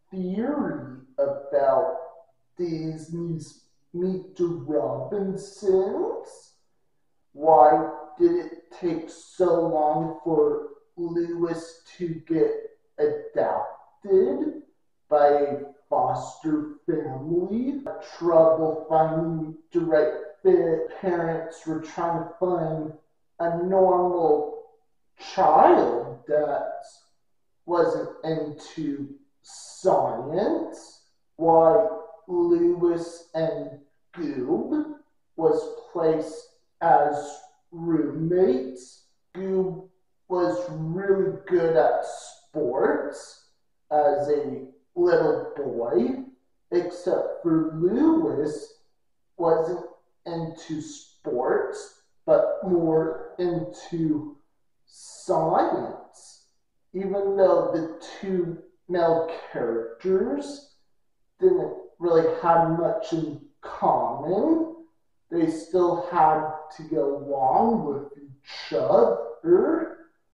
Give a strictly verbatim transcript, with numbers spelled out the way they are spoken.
theory about Disney's Meet the Robinsons. Why did it take so long for Lewis to get adopted by a foster family? Trouble finding the right fit. Parents were trying to find a normal child that wasn't into science. Why Lewis and Goob was placed as roommates. Goob was really good at sports as a little boy, except for Lewis wasn't into sports, but more into science. Even though the two male characters didn't really have much in common, they still had to get along with each other.